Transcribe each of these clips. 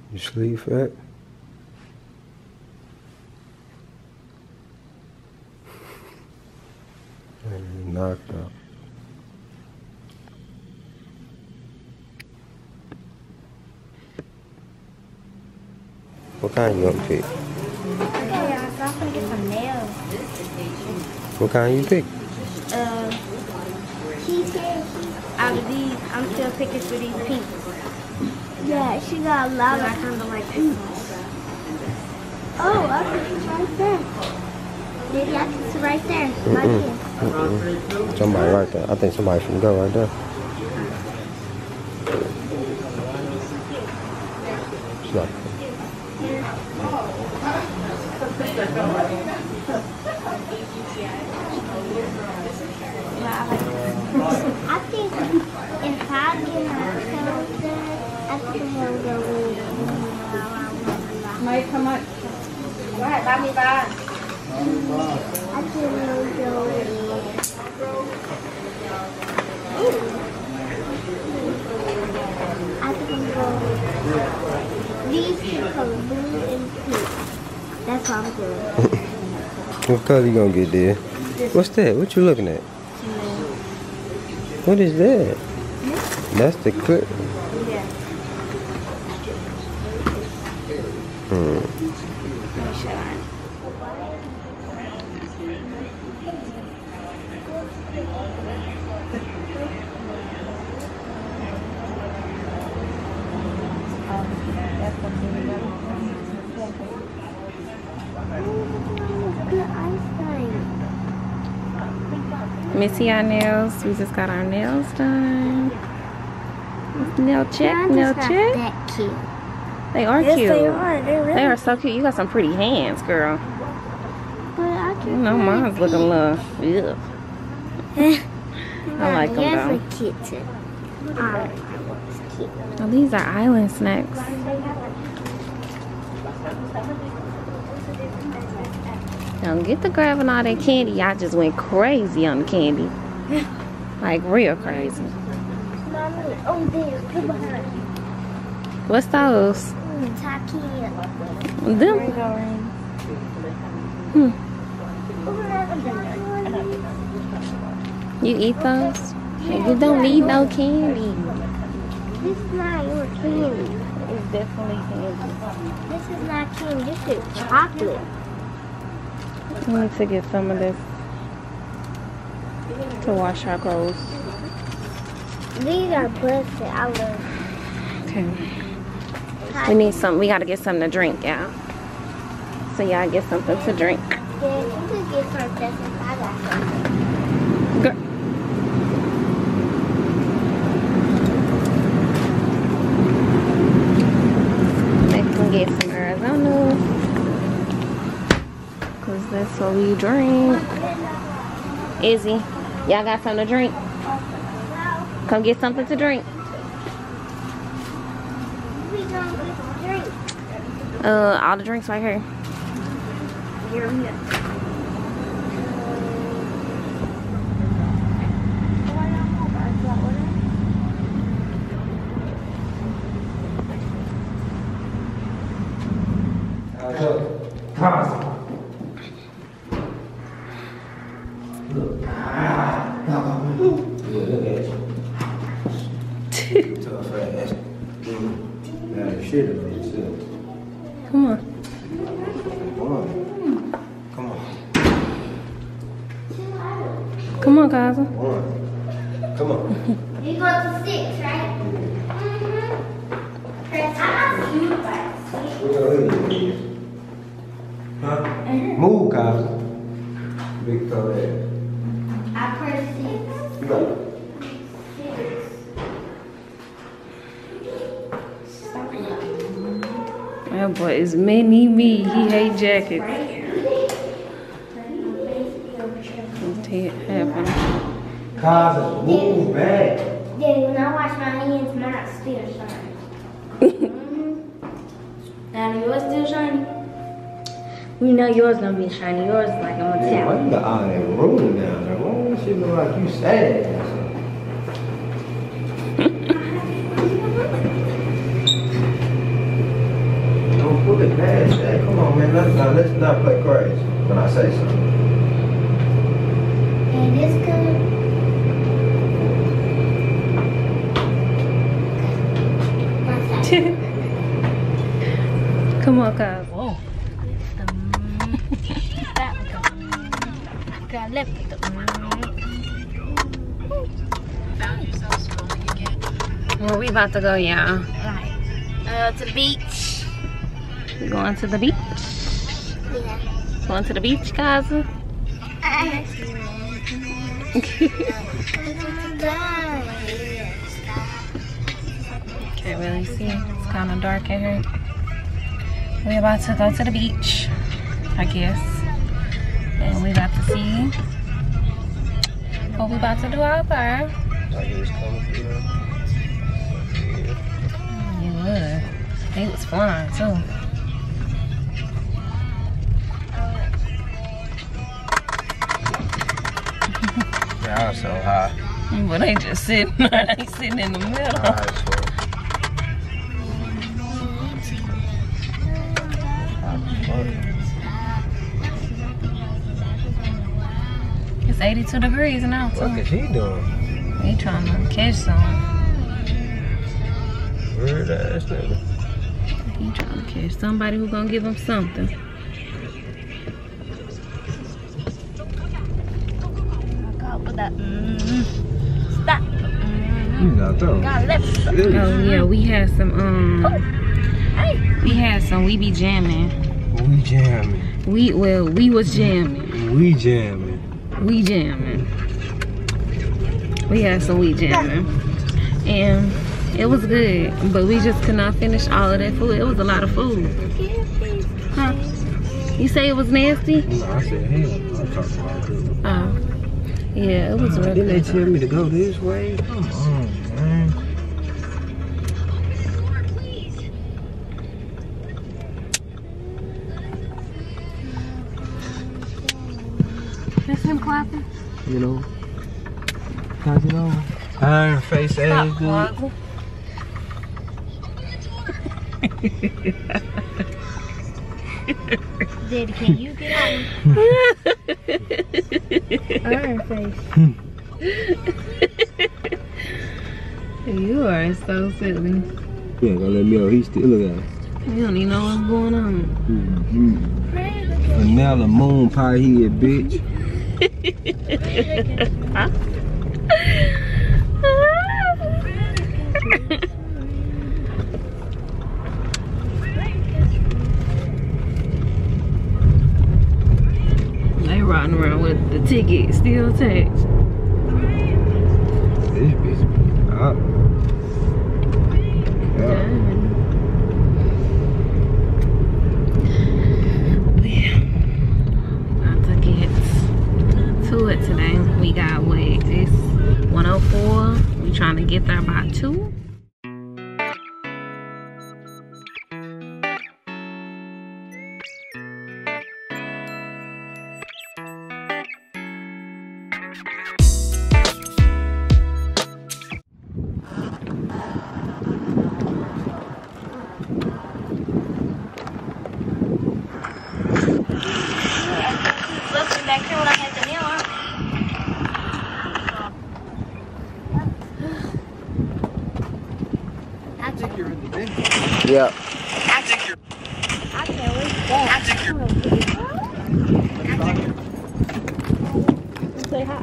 You sleep, fat? And you knocked out. What kind you gonna pick? Okay, I'm gonna get some nails. What kind you pick? She said out of these, I'm still picking for these pinks. Yeah, she got a lot of kind of like pinks. Oh, I think it's right there. Maybe I can sit right there. Right here. Somebody right there. I think somebody should go right there. It's not. I think if I get myself done, I think I'm gonna go with Mike, how much? Go ahead, buy me five. I think I'm gonna go with I think I'm going with these two colors, blue and pink. That's what I'm doing. What color you gonna get there? What's that? What you looking at? What is that? That's the clip. Yeah. Missy, our nails. We just got our nails done. Nail check, nail check. That cute. They are Yes, cute. they are. They're really They are so cute. You got some pretty hands, girl. But I can You know, mine's looking a little. Ugh. I like them though. Yes, cute too. Cute. Oh, these are island snacks. Don't get to grabbing all that candy. Y'all just went crazy on the candy. Like real crazy. Mommy, oh there, come behind. What's those? Tacky. Them? You eat those? You don't need no candy. This is not your candy. It's definitely candy. This is not candy. This is chocolate. We need to get some of this to wash our clothes. These are plastic. I love. Okay. We need some. We gotta get something to drink, y'all. So y'all get something to drink. Yeah, you could get some presents. I got something. Girl. They can get some Arizona. Cause that's what we drink. Izzy, y'all got something to drink? Come get something to drink. We gonna get some drink. All the drinks right here. Here. Look at you. Tough ass. Yeah, shit of yourself. Come on. Come on. Come on. Come on, Kaza. Come on. Come on. You go to 6, right? Mm-hmm. Chris, I got you by 6. What the hell is? Huh? Move, Kyle. Big toe ass. I press 6. You got it. That boy is mini me. He hate jackets. Kyle, move back. Then when I wash my hands, mine's still shiny. Now yours still shiny? We know yours gonna be shiny. Yours is like a Man, why metallic. you got all that room down there? Why don't shit look like you sad? on, man. Let's not play crazy when I say something. And this color. Come on, guys. Whoa. Got left with the Where we about to go, y'all? right. To the beach. We going to the beach? Yeah. Going to the beach, guys? Can't really see. It's kind of dark in here. We about to go to the beach, I guess. And we about to see what we about to do out there. It was. It was flying too. Y'all so high. But they just sitting there. They sitting in the middle. It's 82 degrees now too. What is he doing? He trying to catch some. Weird ass nigga. He trying to catch somebody who gonna give him something. Stop. You got those. Got left. Oh yeah, we had some we be jamming. We jamming. We was jamming. We jamming. We jamming. We had some weed jamming. And it was good, but we just could not finish all of that food. It was a lot of food. Huh? You say it was nasty? No, I said, hell, I'm talking about it. Oh. Yeah, it was really Didn't they good. tell me to go this way? Come on, man. That's him clapping? You know? How's it on? Iron face ass good. Daddy, can you get out? Iron face. You are so silly. Yeah, gonna let me know. He still look at him. You don't even know what's going on. Vanilla moon pie head, bitch. Huh? They riding around with the ticket still attached. This bitch be up. Yeah. About to get to it today. We got wait, it's 1:04. We trying to get there by 2. Back here when I had the nail on. Yeah. I can't wait to go. Say hi.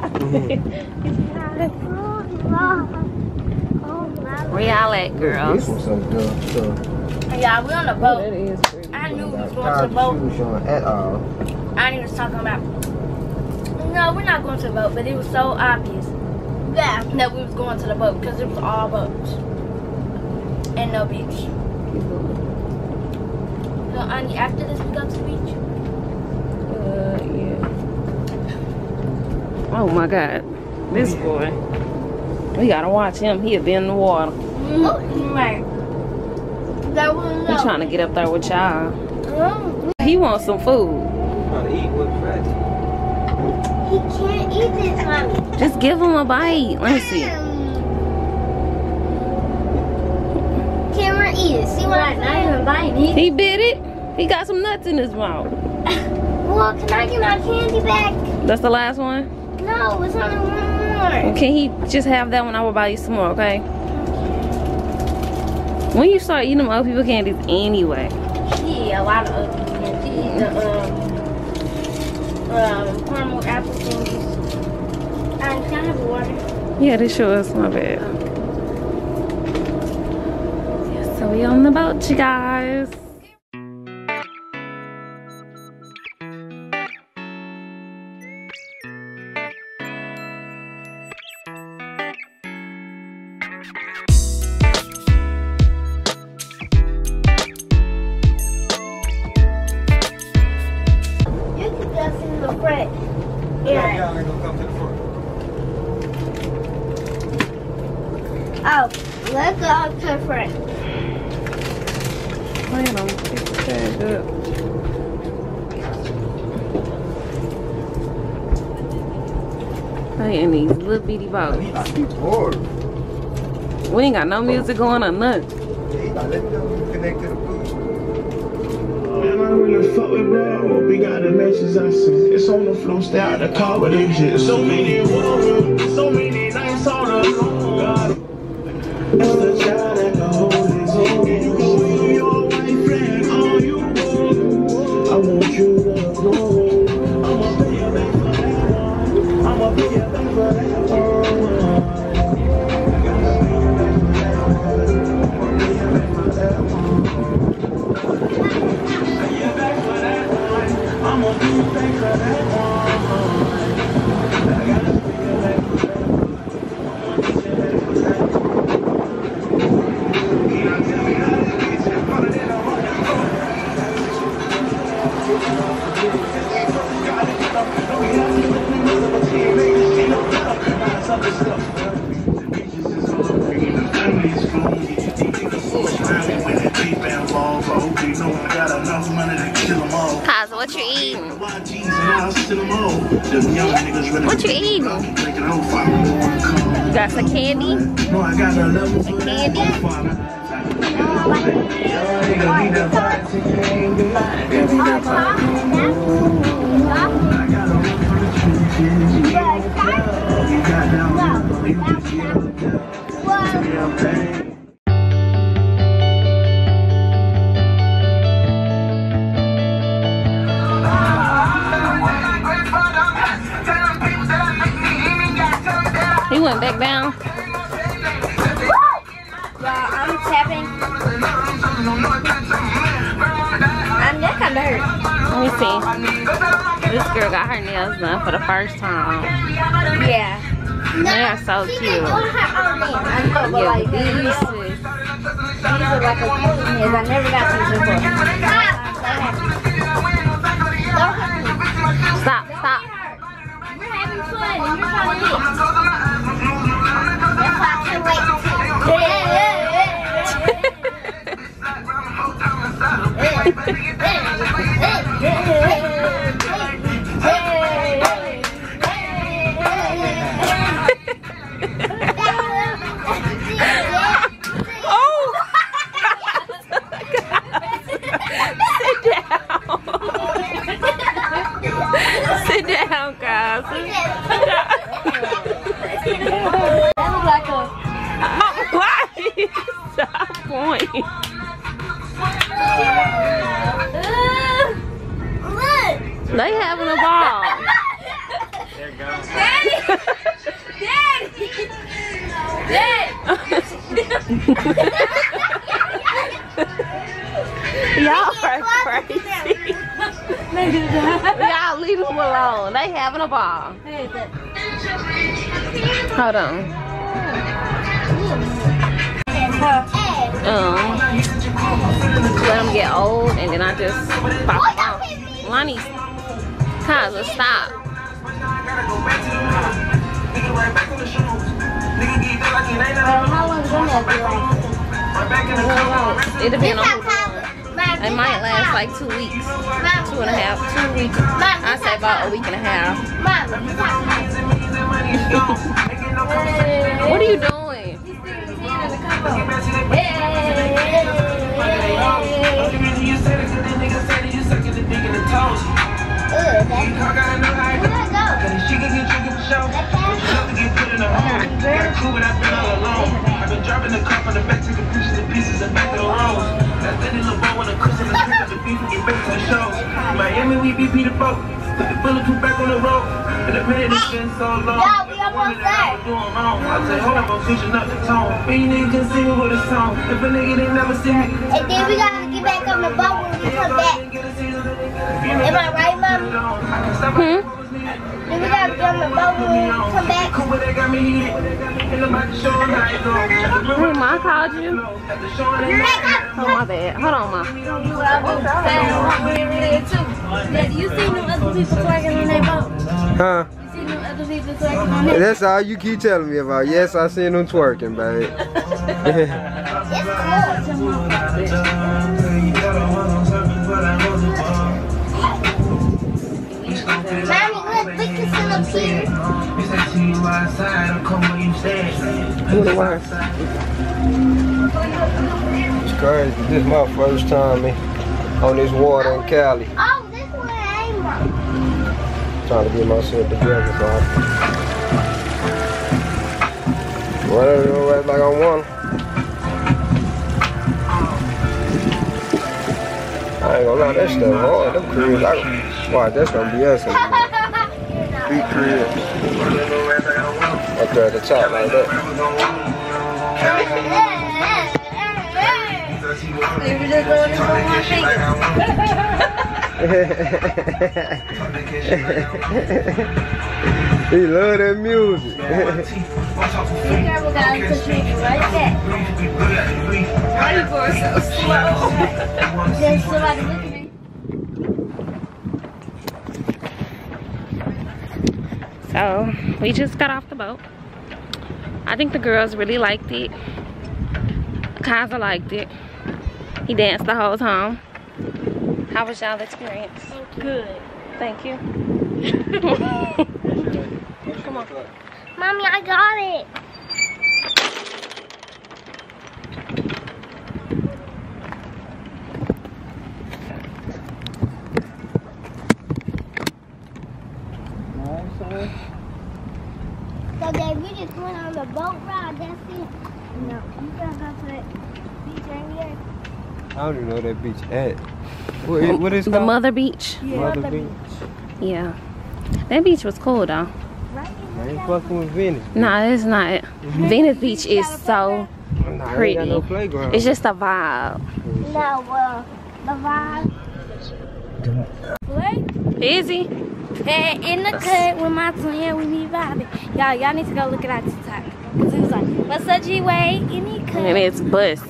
Oh, Where y'all at, girls? This was some good stuff. yeah, we on the boat. That is pretty. I knew we was going to Tired the boat. shoes on at all. I knew he was talking about. No, we're not going to the boat, but it was so obvious. Yeah, that we was going to the boat because it was all boats and no beach. So, Annie, after this, we go to the beach. Yeah. Oh my God, this boy. We gotta watch him. He'll be in the water. Right. That was He trying to get up there with y'all. He wants some food. Trying to eat with fatty. He can't eat this, Mommy. Just give him a bite. Let's see. Camera is. See what I'm saying? Not even biting. He bit it. He got some nuts in his mouth. Well, can I get my candy back? That's the last one? No, it's only one more. Can he just have that one? I will buy you some more, okay? When you start eating them other people candies anyway? She eat a lot of other candy. She eat the caramel apple candies. And can I have water? Yeah, this sure is my bad. Yeah, so we on the boat, you guys. Oh, let's go to the front. Hold on, get the tag up. Hey, in these little bitty boats. We ain't got no music going or nothing. Man, I really fuck with bro. We got the messages I sent. It's on the floor, stay out the car with them shit. So many warriors, so many nights on the road. It's the child that can hold his own. And you go with your wife and all you want. I want you to know. I'ma pay you back for that one. I'ma pay you back for that one. Kaz, what you eating? What you eating? You got some candy? Some candy? He went back down. Y'all, I'm tapping. I'm neck kind of hurt. Let me see. This girl got her nails done for the first time. Yeah. They are so cute. I know, but Yeah, like these these are like a yes, I never got these before. Stop, stop. We're having fun and you're trying to eat. That's why I can't wait to Sit down, guys. that looks like a Why? Stop pointing. look. They having a ball. There it goes. Daddy! Daddy! Y'all are crazy. Y'all leave them alone. They having a ball. Hold on. Let them get old and then I just pop them off. Lonnie, Kyla, stop. How long is gonna be like? It depends on who doing. It might last like 2 weeks. 2.5, 2 weeks. I say about a week and a half. What are you doing? Hey. cool, but I've been all alone. I've been driving the car from the back, taking pictures and pieces and back to the roads. That's that little boy with a cushion and pick up the beef and get back to the shows. Miami, we BP the boat. Put the bulletproof back on the road. In a minute, it's been so long. Yeah, we almost there. Doing wrong. I say, hold up, I'm switching up the tone. But you niggas can sing with a song. If a nigga they never see me. And then we gotta get back on the boat when we come back. Am I right, Mom? Then we gotta get on the boat when we come back. Hey, Ma, I called you. Oh, my bad. Hold on, Ma. You seen them other people twerking on their boat? Huh? You seen them other people twerking on their boat? That's all you keep telling me about. Yes, I seen them twerking, babe. Mommy, look, we can sit up here. It's crazy. This is my first time on this water in Cali. Oh, this one ain't right. Trying to get myself together, so whatever, like I want. I ain't gonna lie, that stuff hard. Them cribs, watch, that's gonna be us in the big cribs. Up there at the top like that. They were just doing this on my fingers. He love that music. Be careful, guys, because you right back. Why are you going so slow? There's somebody looking at me. So, we just got off the boat. I think the girls really liked it. Kaza liked it. He danced the whole time. How was y'all experience? Good. Thank you. Come on. Mommy, I got it. So Dad, we just went on the boat ride, that's it. No, you gotta go to that beach right here. I don't even know where that beach at. What is it The called? Mother Beach. Yeah. Mother Beach. Yeah. That beach was cool though. Right I ain't fucking with Venice. Nah, it's not. Venice Beach is so Nah, I pretty. ain't got no playground. It's just a vibe. No, the vibe. What? Busy? And in the cut with my twin, we be vibing. Y'all need to go look at our TikTok. Cause it was like, what's up, G-Way? In the cut. And it's busting.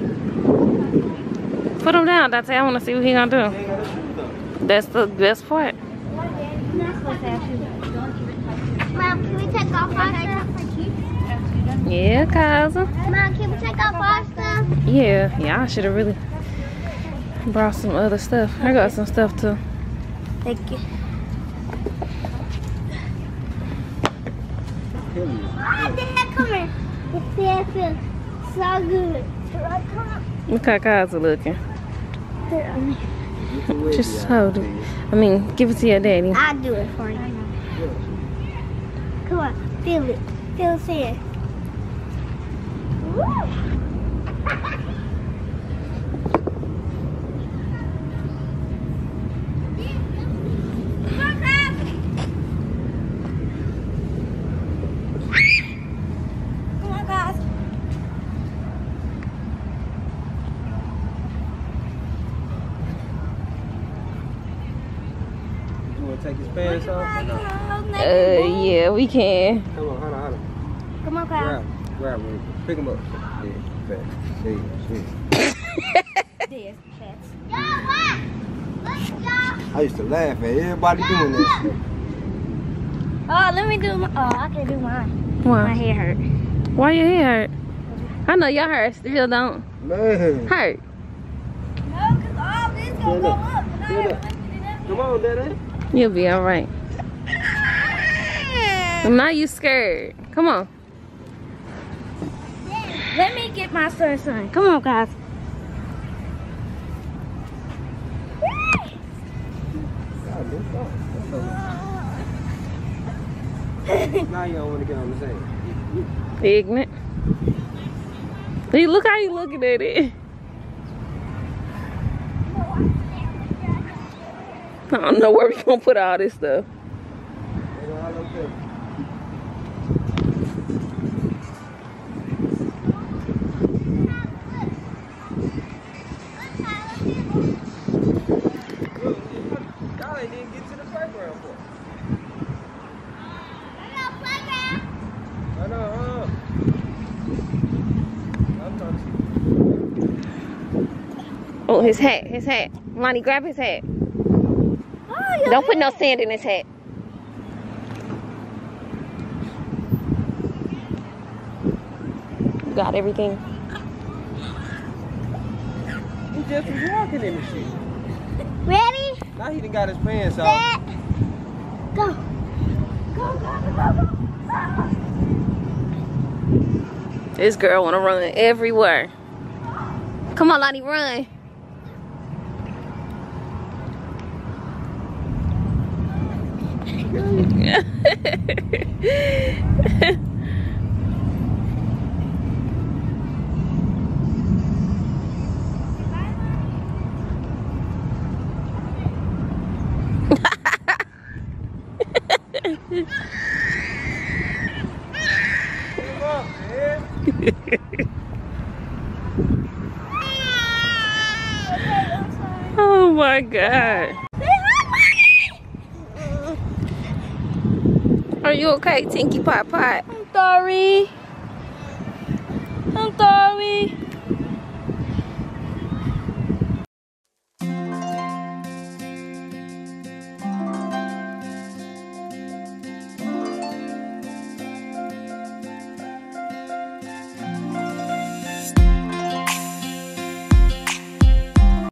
Put him down, Dante. I want to see what he gonna do. That's the best part. Mom, can we take off our stuff? Yeah, Kaza. Mom, can we take off our stuff? Yeah, I should have really brought some other stuff. I got some stuff too. Thank you. Ah, Dad, come here. It feels so good. Come on. Look how Kaza looking. Just hold it. I mean, give it to your daddy. I'll do it for you. Come on, feel it. Feel it here. Come on, guys. You want to take his pants off or not? Yeah, we can. Come on, hold on. Come on, guys. Grab him. Pick him up. Yeah, fast. See. There's cats. Let's go. I used to laugh at everybody doing that shit. Oh, let me do my. Oh, I can do mine. Why? My hair hurt. Why your hair hurt? I know your hair still don't Man. hurt. No, because all this gonna go up. And I haven't lifted it up. Come on, Daddy. You'll be all right. Now you scared. Come on. Let me get my son. Come on, guys. Now you don't want to get on the sand. Ignorant. Hey, look how you looking at it. I don't know where we gonna put all this stuff. Oh, his hat, his hat. Lonnie, grab his hat. Oh, don't put no sand in his hat. You got everything. He just was walking in the shit. Ready? Now he done got his pants off. Go. Go, go, go, go. This girl wanna run everywhere. Come on, Lonnie, run. Oh my God. Are you okay, Tinky Pot Pot? I'm sorry. I'm sorry.